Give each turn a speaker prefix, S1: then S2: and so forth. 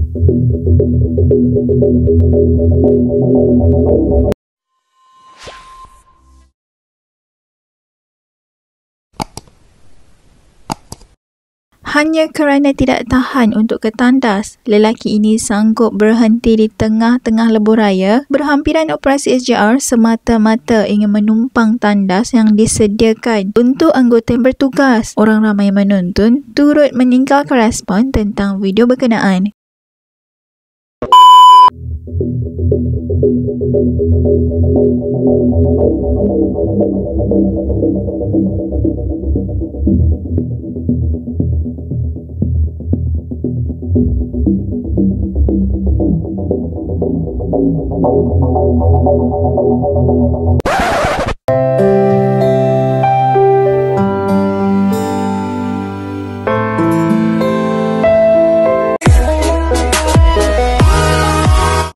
S1: Hanya kerana tidak tahan untuk ke tandas, lelaki ini sanggup berhenti di tengah-tengah lebuh raya. Berhampiran operasi SJR semata-mata ingin menumpang tandas yang disediakan untuk anggota yang bertugas. Orang ramai menonton turut meninggalkan respon tentang video berkenaan.